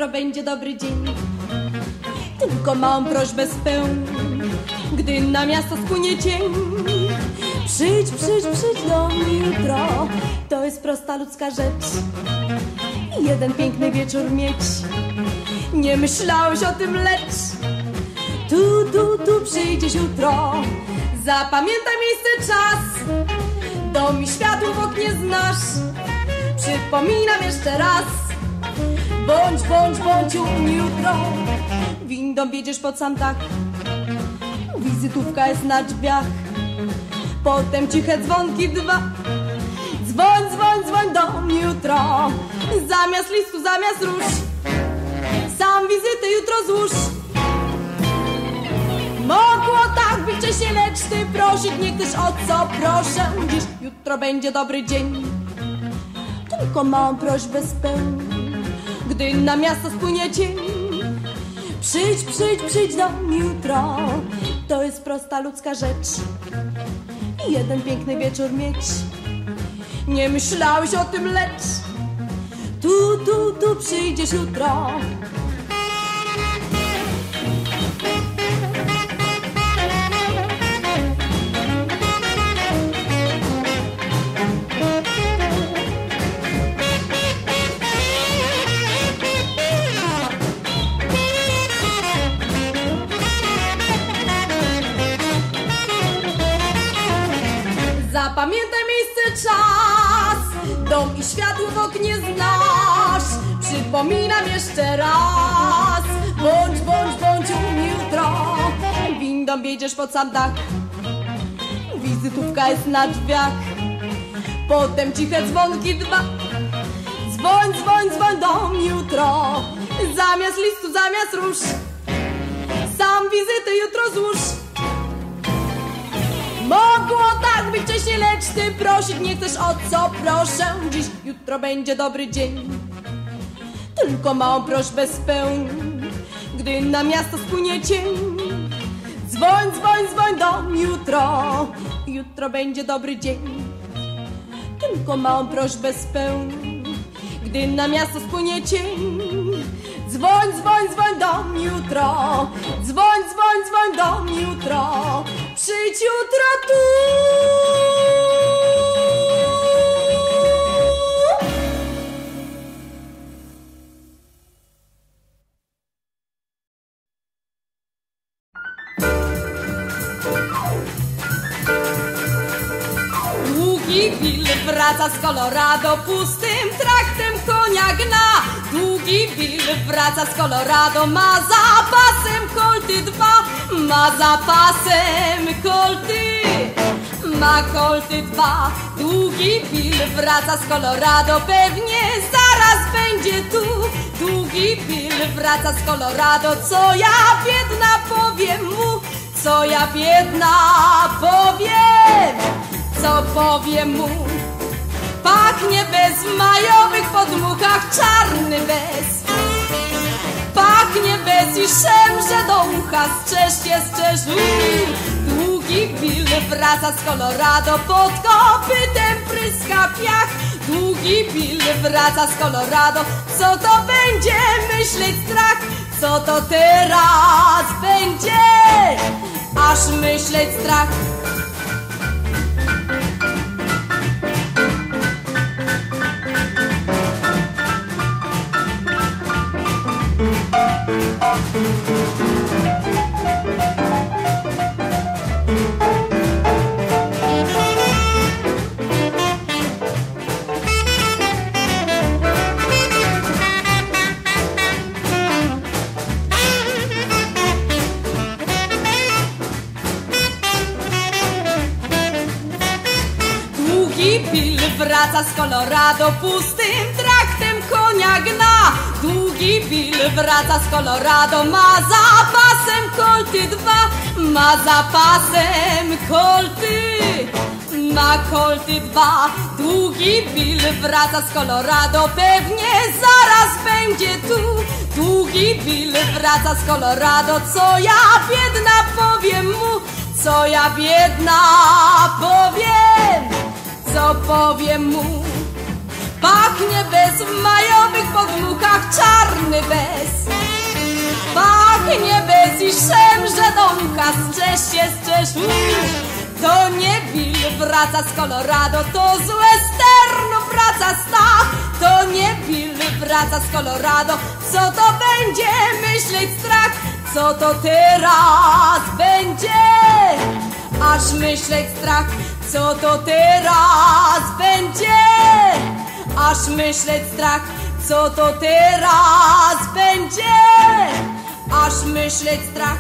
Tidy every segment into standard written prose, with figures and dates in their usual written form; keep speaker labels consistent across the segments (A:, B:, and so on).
A: jutro będzie dobry dzień. Tylko małą prośbę spełń, gdy na miasto spłynie cień. Przyjdź do mnie jutro, to jest prosta ludzka rzecz. Jeden piękny wieczór mieć, nie myślałeś o tym, lecz tu przyjdziesz jutro. Zapamiętaj miejsce, czas, dom i światło w oknie znasz. Przypominam jeszcze raz, bądź u mnie jutro. Windą wiedziesz pod sam dach, wizytówka jest na drzwiach. Potem ciche dzwonki dwa. Dzwoń do mnie jutro. Zamiast listu, zamiast róż, sam wizyty jutro złóż. Mogło tak być wcześniej, lecz ty prosić nie chcesz, o co proszę dziś. Jutro będzie dobry dzień. Tylko małą prośbę spełń, gdy na miasto spłynie cień. Przyjdź do mnie jutro, to jest prosta ludzka rzecz. Jeden piękny wieczór mieć, nie myślałeś o tym, lecz tu przyjdziesz jutro. Zapamiętaj miejsce, czas, dom i światło w oknie znasz. Przypominam jeszcze raz, bądź u mnie jutro. Windą wjedziesz pod sam dach, wizytówka jest na drzwiach. Potem ciche dzwonki dwa. Dzwoń do mnie jutro. Zamiast listu, zamiast róż, sam wizyty jutro złóż. Mogło tak być wcześniej, lecz ty prosić nie chcesz, o co proszę dziś. Jutro będzie dobry dzień. Tylko małą prośbę spełń, gdy na miasto spłynie cień. Dzwoń do mnie jutro. Jutro będzie dobry dzień. Tylko małą prośbę spełń, gdy na miasto spłynie cień. Dzwoń do mnie jutro. Dzwoń do mnie jutro. Przyjdź jutro tu. Długi Bill wraca z Colorado, pustym traktem konia gna. Długi Bill wraca z Colorado, ma zapasem kolty dwa. Ma zapasem kolty, ma kolty dwa. Długi Bill wraca z Colorado, pewnie zaraz będzie tu. Długi Bill wraca z Colorado, co ja biedna powiem mu. Co ja biedna powiem, co powiem mu. Pachnie bez majowych podmuchach, czarny bez. Pachnie bez i szemrze do ucha, strzeż. Długi Bill wraca z Colorado, pod kopytem pryska piach. Długi Bill wraca z Colorado, co to będzie myśleć strach. Co to teraz będzie, aż myśleć strach. Długi Bill wraca z Colorado, pustym traktem konia gna. Długi Bill wraca z Colorado, ma zapasem kolty dwa. Ma zapasem kolty, ma kolty dwa. Długi Bill wraca z Colorado, pewnie zaraz będzie tu. Długi Bill wraca z Colorado, co ja biedna powiem mu. Co ja biedna powiem, co powiem mu. Pachnie bez w majowych podmuchach czarny bez. Pachnie bez i szemrze domka, strzeżcie, strzeż. To nie Bill wraca z Colorado, to z westernu wraca Stach. To nie Bill wraca z Colorado, co to będzie myśleć strach? Co to teraz będzie? Aż myśleć strach. Co to teraz będzie? Aż myśleć strach. Co to teraz będzie? Aż myśleć strach.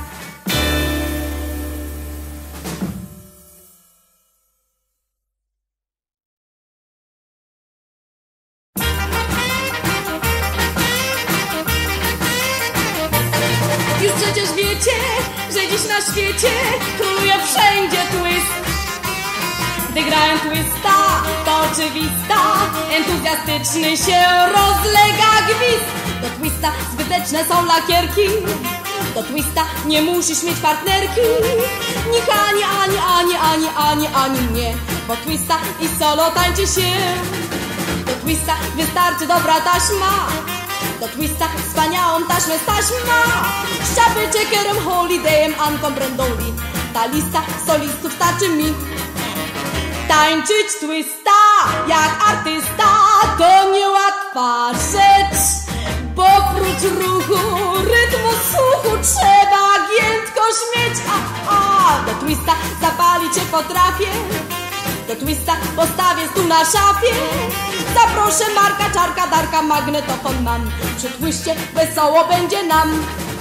A: Już przecież wiecie, że dziś na świecie króluje wszędzie twist. Gdy grają twista, to oczywista, entuzjastyczny się rozlega gwizd. Do twista zbyteczne są lakierki, do twista nie musisz mieć partnerki. Nikt ani nie, bo twista i solo tańczy się. Do twista wystarczy dobra taśma, do twista wspaniałą taśmę staśma. Szczapy, Checkerem, Holidayem, Anką, Brendoli. Ta lista solistów starczy mi. Tańczyć twista jak artysta to niełatwa rzecz, bo prócz ruchu, rytmu, słuchu trzeba giętkość mieć. Do twista zapalić się potrafię, do twista postawię stół na szafie. Zaproszę Marka, Czarka, Darka, magnetofon mam. Przy twiście wesoło będzie nam.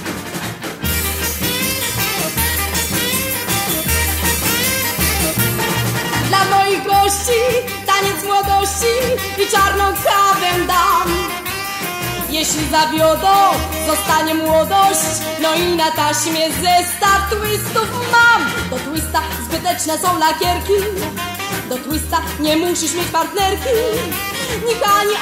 A: Dla moich gości taniec młodości i czarną kawę dam. Jeśli zawiodą, zostanie młodość, no i na taśmie zestaw twistów mam. Do twista zbyteczne są lakierki, do twista nie musisz mieć partnerki. Nikt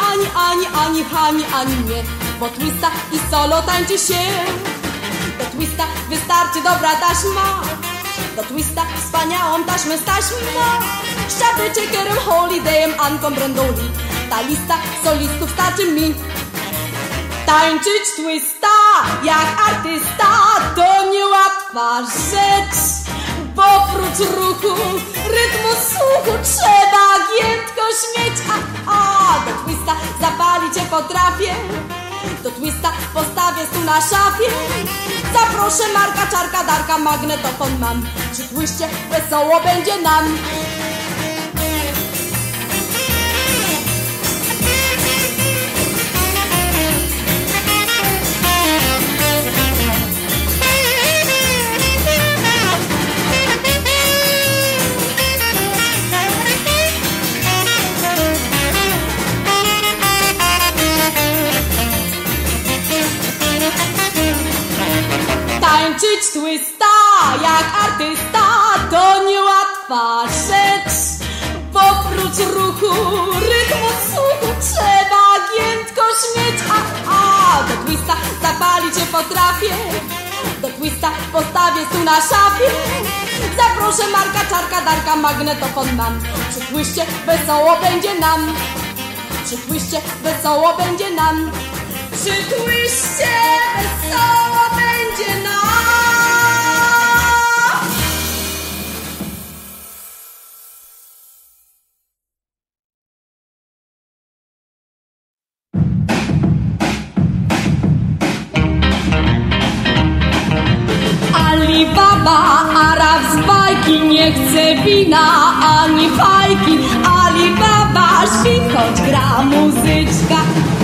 A: ani nie, bo twista i solo tańczy się. Do twista wystarczy dobra taśma, do twista wspaniałą taśmę staśma. Szczapy, Checkerem, Holidayem, Anką, Brendoli. Ta lista solistów starczy mi. Tańczyć twista jak artysta to niełatwa rzecz, bo prócz ruchu, rytmu, słuchu trzeba giętkość mieć. Do twista zapalić się potrafię, do twista postawię stół na szafie. Zaproszę Marka, Czarka, Darka, magnetofon mam. Przy twiście wesoło będzie nam. Tańczyć twista jak artysta to niełatwa rzecz, bo prócz ruchu, rytmu, słuchu trzeba giętkość mieć. Do twista zapalić się potrafię, do twista postawię stół na szafie. Zaproszę Marka, Czarka, Darka, magnetofon mam. Przy twiście wesoło będzie nam. Przy twiście wesoło będzie nam. Przy twiście wesoło będzie nam. Alibaba, Arab z bajki, nie chce wina ani fajki. Alibaba, śpi, choć gra muzyczka.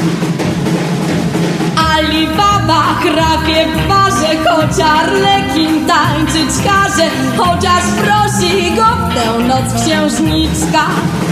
A: Alibaba, chrapie w barze, choć Arlekin tańczyć każe, chociaż prosi go w tę noc księżniczka.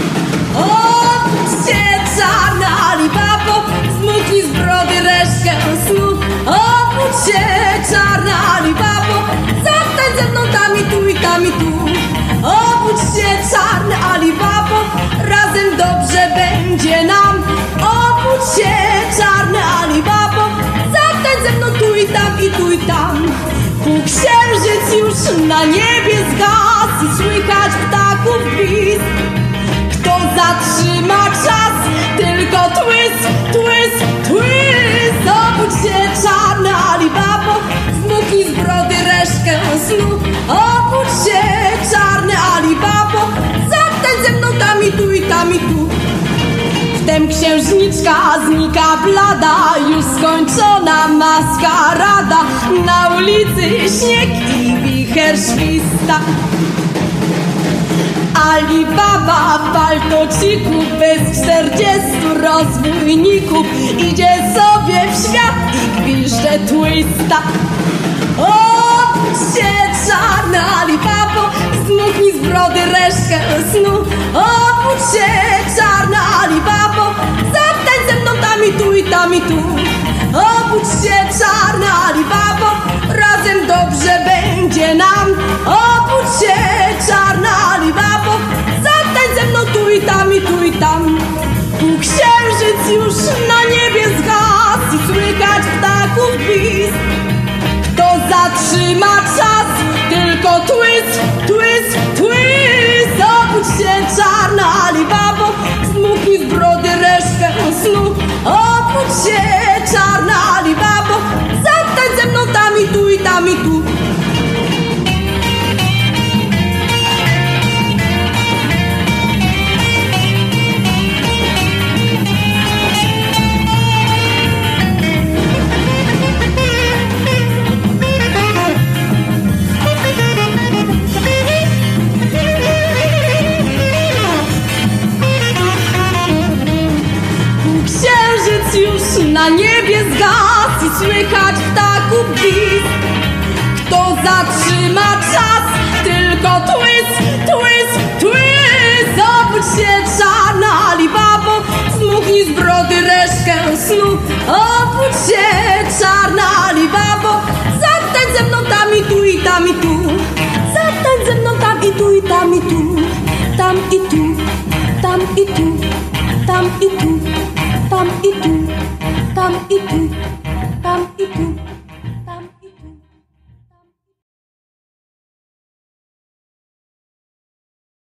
A: Obudź się, czarna Alibabo, zmuchnij z brody resztkę snu. Obudź się, czarna Alibabo, zostań ze mną tam i tu i tam i tu. Obudź się, czarny Alibabo, razem dobrze będzie nam. Obudź się, czarny Alibabo, zostań ze mną tu i tam i tu i tam. Półksiężyc już na niebie zgasł i słychać ptaków pisk. Kto zatrzyma czas, tylko tam i tu. Wtem księżniczka znika blada, już skończona maskarada. Na ulicy śnieg i wicher śwista. Ali Baba w paltociku bez 40 rozbójników idzie sobie w świat i gwizdże twista. Obudź się, czarna Ali Babo, zdmuchnij z brody resztkę snu. Obudź się, czarna Ali Babo, zatańcz ze mną tam i tu i tam i tu. Obudź się, czarna Ali Babo, razem dobrze będzie nam. Obudź się, czarna Ali Babo, zatańcz ze mną tu i tam i tu i tam. Księżyc już na niebie zgasł i słychać ptaków pisk. Kto zatrzyma czas? Tylko twist, twist, twist. Obudź się, czarna Ali Babo, zdmuchnij z brody resztkę snu. Obudź się, czarna Ali Babo, zatańcz ze mną tam i tu i tam i tu. Już na niebie zgasł i słychać ptaków gwizdź. Kto zatrzyma czas? Tylko twist, twist, twist. Obudź się, czarna Ali Babo, zdmuchnij z brody resztkę snu. Obudź się, czarna Ali Babo, zatańcz ze mną tam i tu i tam i tu. Zatańcz ze mną tam i tu i tam i tu. Tam i tu, tam i tu, tam i tu.